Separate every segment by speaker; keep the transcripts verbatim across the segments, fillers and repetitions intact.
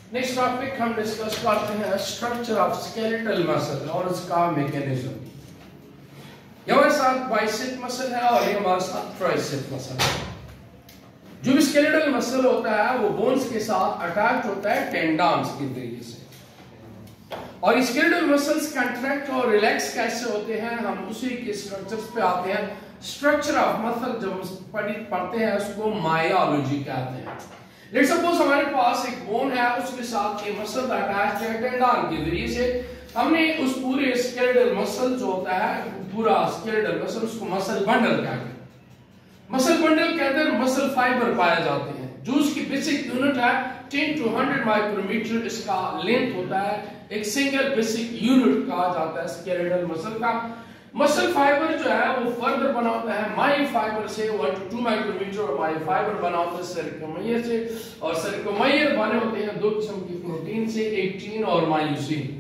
Speaker 1: Next topic हम discuss करते हैं स्ट्रक्चर ऑफ स्केलेटल मसल और उसका मैकेनिज्म। ये हमारे साथ बाइसेप मसल है और ये हमारे साथ ट्राइसेप मसल है। जो भी स्केलेटल मसल होता है वो बोन्स के साथ अटैच होता है टेंडन्स के जरिए से, और स्केलेटल मसल्स कंट्रैक्ट और रिलैक्स कैसे होते हैं हम उसी के स्ट्रक्चर्स पे आते हैं। स्ट्रक्चर ऑफ मसल जब पढ़ते हैं उसको मायोलॉजी कहते हैं। लेट्स सपोज हमारे पास एक बोन है, उसके साथ ये मसल अटैच है टेंडन के जरिए से। हमने उस पूरे स्केलेटल मसल जो होता है पूरा स्केलेटल मसल उसको मसल बंडल कहते हैं। मसल बंडल के अंदर मसल फाइबर पाए जाते हैं जो उसकी बेसिक यूनिट है टेन टू हंड्रेड माइक्रोमीटर इसका लेंथ होता है। एक सिंगल बेसिक यूनिट कहा जाता है स्केलेटल मसल का। मसल फाइबर जो है वो फर्दर बना होता है माई फाइबर से वन टू टू माइक्रोमीटर, और माई फाइबर बना होता है सर्कोमायर से, और सर्कोमायर बने होते हैं दो किस्म की प्रोटीन से, एक्टिन और मायोसिन।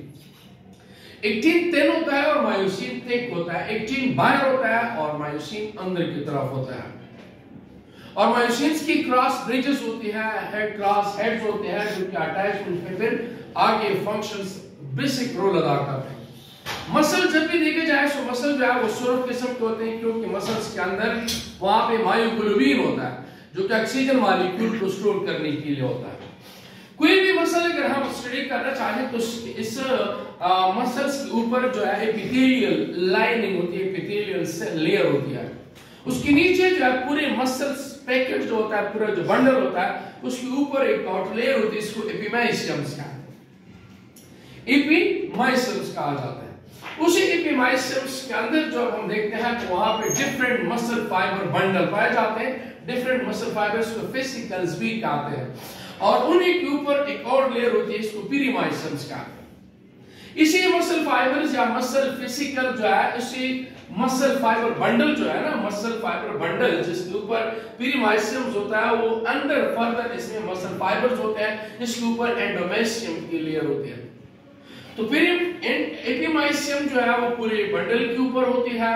Speaker 1: एक्टिन थिन होता है और मायोसिन थिक होता है। एक्टिन बाहर होता है और मायोसिन अंदर की तरफ होता है। और मायोसिन्स की क्रॉस ब्रिजेस होती है, हेड क्रॉस हेड्स होते हैं जो कि अटैचमेंट में फिर आगे फंक्शंस बेसिक रोल अदा करते हैं। मसल जब भी देखे जाए तो मसल जो है वो सोलह किस्म के होते हैं, क्योंकि मसल्स के अंदर वहां पे मायोग्लोबिन होता है जो कि ऑक्सीजन मॉलिक्यूल को स्टोर करने के लिए होता है। कोई भी मसल अगर हम स्टडी करना चाहें तो इस मसल्स के ऊपर जो है एपिथेलियल लाइनिंग होती है, एपिथेलियल सेल लेयर होती है। उसके नीचे जो है पूरे मसल्स पैकेट जो होता है, पूरा जो बंडल होता है उसके ऊपर एक आउटर लेयर होती है, इसको एपिमाइसियम्स कहते हैं। एपिमाइसियम्स कहा जाता है। उसी एपिमाइसियम्स के अंदर जो हम देखते हैं तो वहां पे डिफरेंट मसल फाइबर बंडल पाए जाते हैं। डिफरेंट मसल फाइबर्स को फेसिकल्स भी कहते हैं, और उन्हीं के ऊपर एक और लेयर होती है, इसको पेरिमाइसियम्स कहते हैं। इसी मसल फाइबर्स या मसल फेसिकल जो है, इसी मसल फाइबर बंडल जो है ना, मसल फाइबर बंडल जिसके ऊपर पेरिमाइसियम्स होता है, वो अंदर फर्दर इसमें मसल फाइबर्स होते हैं, इसके ऊपर एंडोमेसियम की लेयर होती है। तो फिर एपिमाइसियम जो है वो पूरे बंडल के ऊपर होती है,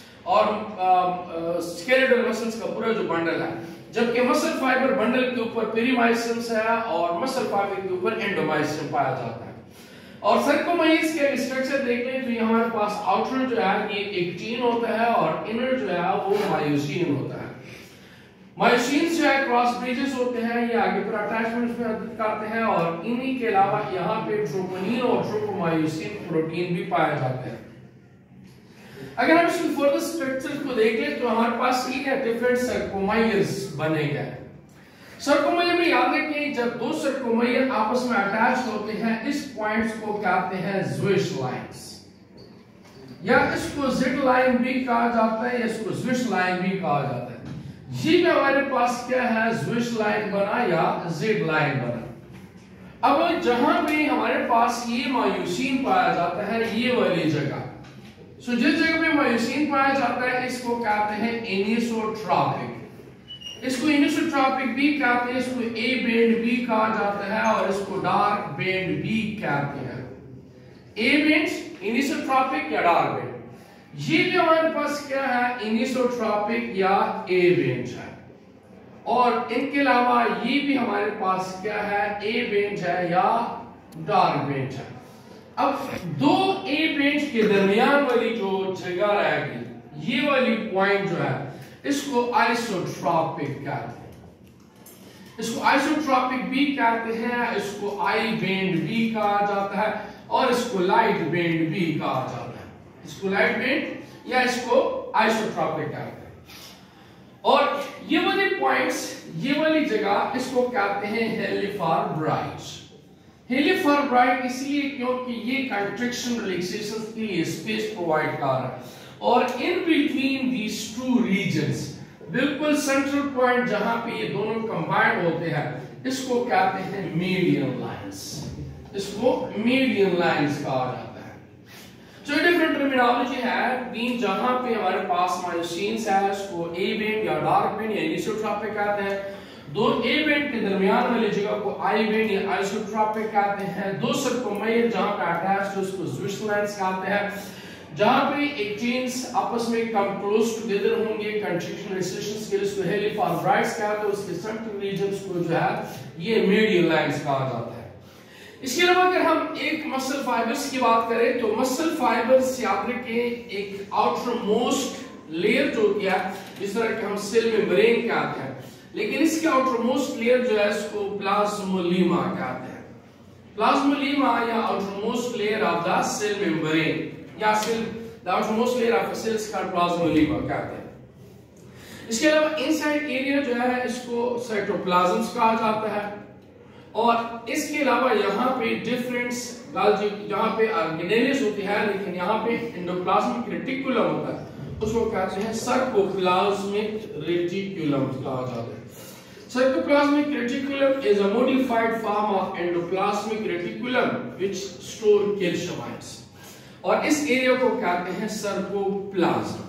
Speaker 1: और स्केलेटल मसल्स का पूरा जो बंडल है, जबकि मसल फाइबर बंडल के ऊपर पेरिमाइसियम्स है और मसल फाइबर के ऊपर एंडोमाइसियम पाया जाता है। और सर्कोमायर्स के स्ट्रक्चर देख लें तो ये हमारे पास आउटर जो है ये एक्टिन होता है और इनर जो है वो मायोसिन होता है। मायोसिन जो है क्रॉस ब्रिजेस होते हैं, ये आगे पर अटैचमेंट में मदद करते हैं, और इन्हीं के अलावा यहाँ पे ट्रोपोनिन और ट्रोपोमायोसिन प्रोटीन भी पाए जाते हैं। अगर हम इसके फर्दर स्ट्रक्चर को देख लें तो हमारे पास ये डिफरेंट सर्कोमायर्स बने गए। सर्कोमायर में याद रखें जब दो सर्कोमायर आपस में अटैच होते हैं, इस पॉइंट्स को कहते हैं ज्विश लाइंस, या इसको जिड लाइन भी कहा जाता है, या इसको ज्विश लाइन भी कहा जाता है। ये भी हमारे पास क्या है, ज्विश लाइन बना या जिड लाइन बना। अब जहां भी हमारे पास ये मायोसिन पाया जाता है, ये वाली जगह, सो जिस जगह पे मायोसिन पाया जाता है इसको कहते हैं एनिसोट्रॉपिक। इसको एनिसोट्रॉपिक भी कहते हैं, इसको ए बेंड भी कहा जाता है, और इसको डार्क बेंड भी कहते हैं। ए बेंड एनिसोट्रॉपिक या डार्क बेंड, ये भी हमारे पास क्या है, एनिसोट्रॉपिक या ए बेंड है। और इनके अलावा ये भी हमारे पास क्या है, ए बेंड है या डार्क बेंड है। अब दो ए बेंड के दरमियान वाली जो जगह रहेगी, ये वाली पॉइंट जो है, इसको आइसोट्रॉपिक कहते हैं। इसको आइसोट्रॉपिक भी कहते हैं, इसको आई बेंड भी कहा जाता है, और इसको लाइट बेंड भी कहा जाता है। इसको लाइट बेंड या इसको आइसोट्रॉपिक कहते हैं। और ये वाले पॉइंट्स, ये वाली जगह, इसको कहते हैं हेलिफार्ब्राइट। हेलिफार्ब्राइट इसलिए क्योंकि ये कंट्रैक्शन रिलैक्सेशन के लिए स्पेस प्रोवाइड कर रहा है, और in between these two regions, बिल्कुल सेंट्रल पॉइंट जहां पे ये दोनों कंबाइंड होते हैं, इसको कहते हैं मीडियन लाइंस। इसको मीडियन लाइंस कहा जाता है। जो डिफरेंट टर्मिनोलॉजी है, तीन जहां पे हमारे पास मायोसिन्स है, उसको ए बेंड या डार्क बेंड या एनिसोट्रॉपिक कहते हैं। दो ए बेंड के दरमियान वाली जगह को आई बेंड या आइसोट्रॉपिक कहते हैं। दो सर्कोमायर जहां पे अटैच्ड है उसको ज्विश लाइंस कहते हैं। जहां पे एक्टिन्स आपस में कम क्लोज टुगेदर होंगे कंट्रैक्शन रिलेशंस के लिए उसको हेलिफार्ब्राइट्स कहते हैं। उसके सेंट्रल रीजन्स को जो है ये मीडियन लाइंस कहा जाता है। इसके अलावा अगर हम एक मसल फाइबर्स की बात करें तो मसल फाइबर्स याद रखें एक आउटर मोस्ट लेयर जो होती है, जिस तरह के हम सेल मेम्ब्रेन कहते हैं, लेकिन इसके आउटर मोस्ट लेयर जो है इसको प्लाज्मोलीमा कहते हैं। प्लाज्मोलीमा या outermost layer of the cell membrane या cell the outermost layer of cells का प्लाज्मोलीमा कहते हैं। इसके अलावा इनसाइड एरिया जो है इसको साइटोप्लाज्म कहा जाता है, और इसके अलावा यहाँ पे डिफरेंट यहाँ पे ऑर्गेनेल्स होती है, लेकिन यहाँ पे एंडोप्लाज्मिक रेटिकुलम होता है, उसको कहते हैं सार्कोप्लाज्मिक रेटिकुलम कहा जाता है। Sarcoplasmic reticulum is a modified form of endoplasmic reticulum which store calcium ions, और इस एरिया को कहते हैं सर्कोप्लाज्म।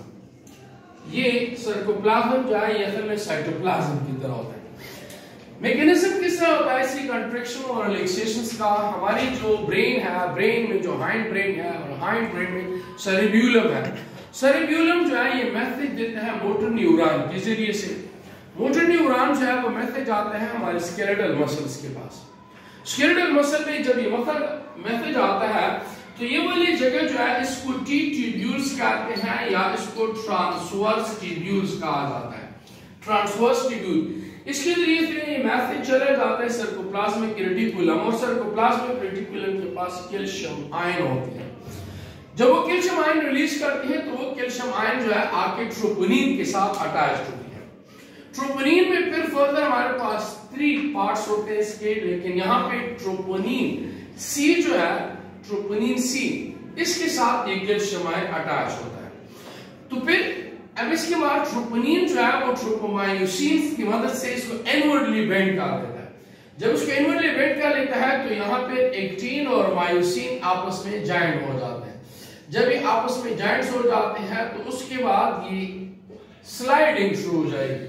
Speaker 1: ये सर्कोप्लाज्म जो है ये असल में साइटोप्लाज्म की तरह होता है। मैकेनिज्म किस तरह होता है इसकी कंट्रैक्शन और रिलैक्सेशंस का? हमारी जो ब्रेन है, ब्रेन में जो हाइंड ब्रेन है और हाइंड ब्रेन में सेरेब्यूलम है, सेरेब्यूलम जो है ये मैसेज देता है मोटर न्यूरॉन के जरिए से। मोटर न्यूरॉन जो है वो मैसेज आता है हमारे स्केलेटल मसल्स के पास। स्केलेटल मसल में जब ये मैसेज आता है तो ये वाली जगह जो है इसको टी ट्यूब्यूल्स कहते हैं, या इसको ट्रांसवर्स ट्यूब्यूल्स कहा जाता है। ट्रांसवर्स ट्यूब्यूल इसके जरिए से ये मैसेज चला जाता है सर्कोप्लाज्मिक रेटिकुलम, और सर्कोप्लाज्मिक रेटिकुलम के पास कैल्शियम आयन होते हैं। जब वो कैल्शियम आयन रिलीज करती है तो वो कैल्शियम आयन जो है आके ट्रोपोनिन के साथ अटैच होती है। ट्रोपोनिन में फिर फर्दर हमारे पास थ्री पार्ट्स होते हैं इसके, लेकिन यहाँ पे ट्रोपोनिन सी जो है, ट्रोपोनिन सी, इसके साथ एक कैल्शियम आयन अटैच होता है। तो फिर अब इसके बाद ट्रोपोनिन जो है वो ट्रोपोमायोसिन की मदद से इसको इनवर्डली बेंड कर देता है। जब इसको इनवर्डली बेंड कर लेता है तो यहाँ पे एक्टिन और मायोसिन आपस में जॉइंट हो जाते हैं। जब ये आपस में जॉइंट हो जाते हैं तो उसके बाद ये स्लाइडिंग शुरू हो जाएगी,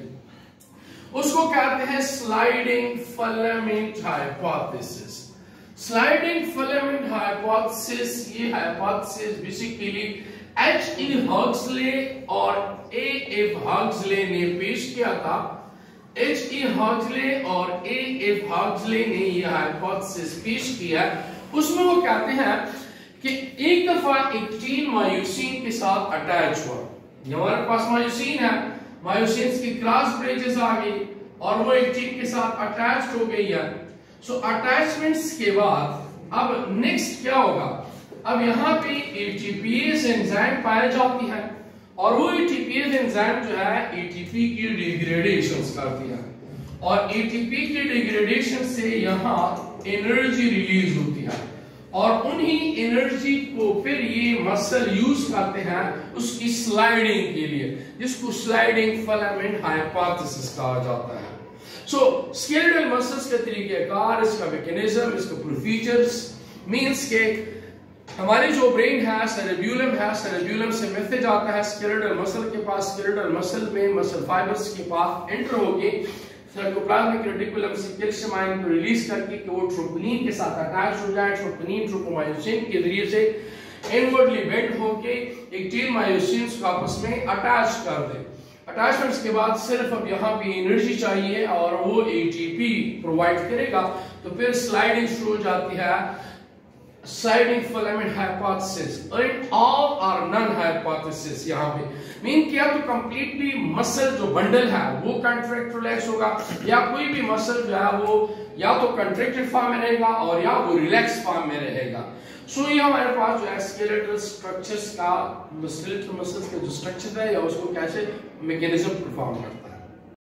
Speaker 1: उसको कहते हैं sliding filament hypothesis. Sliding filament hypothesis, ये hypothesis basically H E Huxley और ए एफ हक्सले ने पेश किया था। एच ई हक्सले और ए एफ हक्सले ने यह हाइपोथेसिस पेश किया। उसमें वो कहते हैं कि एक दफा एक्टिन मायोसिन के साथ अटैच हुआ, हमारे पास मायोसिन है, मायोसिन की क्रॉस ब्रिजेस आ गई और वो एक्टिन के साथ अटैच हो गई है। सो अटैचमेंट्स के बाद अब नेक्स्ट क्या होगा? अब यहाँ पे एटीपीएस एंजाइम पाई जाती है, और वो एटीपीएस एंजाइम जो है एटीपी की डिग्रेडेशन करती है, और एटीपी की डिग्रेडेशन से यहाँ एनर्जी रिलीज होती है, और उन्हीं एनर्जी को फिर ये मसल यूज करते हैं उसकी स्लाइडिंग के लिए, जिसको स्लाइडिंग फिलामेंट हाइपोथेसिस कहा जाता है। सो स्केलेटल मसल्स के तरीकेकार, इसका मैकेनिज्म, इसका प्रोसीजर्स मींस के हमारी जो ब्रेन है, सेरेब्यूलम है, सेरेब्यूलम से मैसेज आता है स्केलेटल मसल के पास, स्केलेटल मसल में मसल फाइबर्स के पास एंटर होके सार्कोप्लाज्मिक रेटिकुलम से कैल्शियम आयन को रिलीज करके कि वो ट्रोपोनिन के साथ अटैच हो जाए। ट्रोपोनिन ट्रोपोमायोसिन के जरिए से इनवर्डली बेंड होके एक्टिन मायोसिन को आपस में अटैच कर दे। अटैचमेंट्स के बाद सिर्फ अब यहाँ पे एनर्जी चाहिए और वो एटीपी प्रोवाइड करेगा, तो फिर स्लाइडिंग शुरू हो जाती है, sliding filament hypothesis and all और नन हाइपोथेसिस। यहाँ पे मीन किया तो कंप्लीटली मसल जो बंडल है वो कंट्रैक्ट रिलैक्स होगा, या कोई भी मसल जो है वो या तो कंट्रैक्टेड फॉर्म में रहेगा और या वो रिलैक्स फॉर्म में रहेगा। सो so, ये हमारे पास जो है स्केलेटल स्ट्रक्चर्स का, स्केलेटल मसल्स का जो स्ट्रक्चर है या उसको कैसे मैकेनिज्म परफॉर्म करता है।